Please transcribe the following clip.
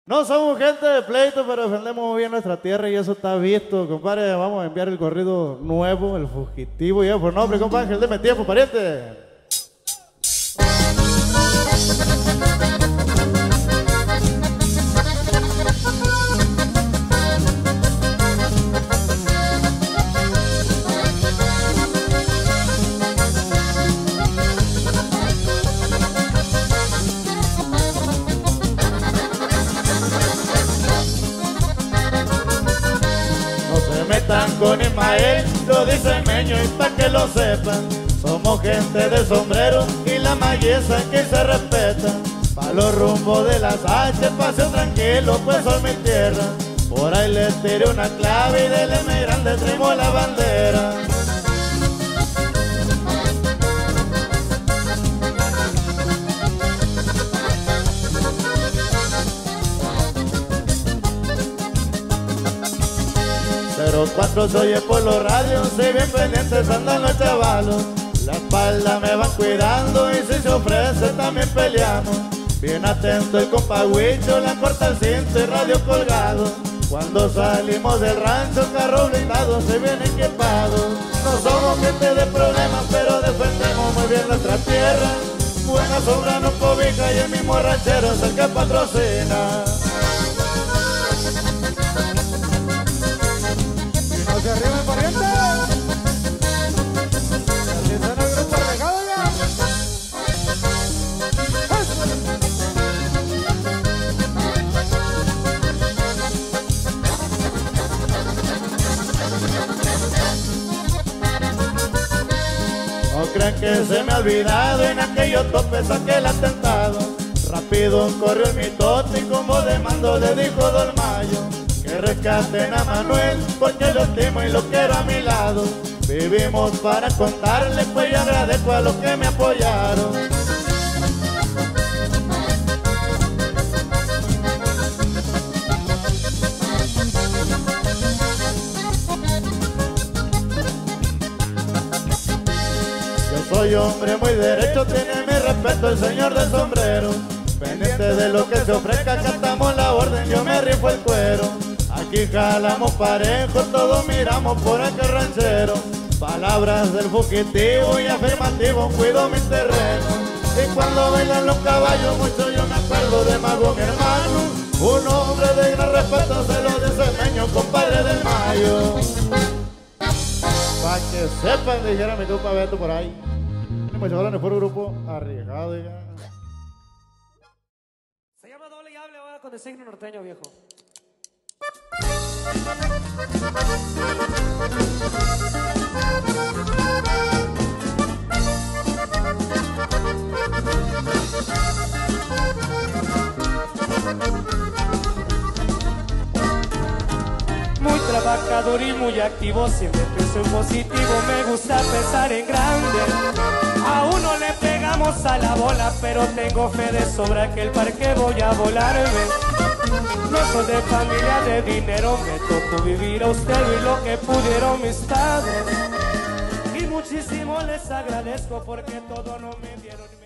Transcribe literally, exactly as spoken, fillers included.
No somos gente de pleito, pero defendemos muy bien nuestra tierra y eso está visto, compadre. Vamos a enviar el corrido nuevo, El Fugitivo, ya por nombre, compadre, el de tiempo, pariente. Metan con Ismael, lo dice el Meño y pa' que lo sepan, somos gente de sombrero y la belleza que se respeta. Pa' los rumbos de las H, paseo tranquilo, pues soy mi tierra. Por ahí les tiré una clave y del M grande traemos la bandera. cero cuatro se oye por los radios, si bien pendientes andan los chavalos. La espalda me van cuidando y si se ofrece también peleamos. Bien atento el compa Huicho, la corta el cinto y radio colgado. Cuando salimos del rancho, carro blindado se viene equipado. No somos gente de problemas, pero defendemos muy bien nuestra tierra. Buena sombra nos cobija y el mismo ranchero es el que patrocina. ¡Hacia arriba el pariente! ¡Así suena el grupo regado ya! No crean que se me ha olvidado, en aquellos topes saqué el atentado. Rápido corrió el mitote y como de mando le dijo Don Mayo que rescaten a Manuel porque lo estimo y lo quiero a mi lado. Vivimos para contarles, pues yo agradezco a los que me apoyaron. Yo soy hombre muy derecho, tiene mi respeto el señor del sombrero. Pendiente de lo que se ofrezca, cantamos la orden, yo me rifo el cuero. Aquí jalamos parejo, todos miramos por aquel ranchero. Palabras del fugitivo y afirmativo, cuido mi terreno. Y cuando vengan los caballos, mucho yo me acuerdo de Mago, mi hermano. Un hombre de gran respeto, se lo dice el Meño, compadre del Mayo. Pa' que sepan, dijera mi compa Beto por ahí. Pues ahora en el grupo arriesgado ya. Se llama Doble y Hable ahora con el signo norteño, viejo. Muy trabajador y muy activo, siempre pienso en positivo, me gusta pensar en grande. A uno le pegamos a la bola, pero tengo fe de sobra que el parque voy a volarme. No soy de familia de dinero, me tocó vivir a usted y lo que pudieron mis padres. Y muchísimo les agradezco porque todo no me dieron.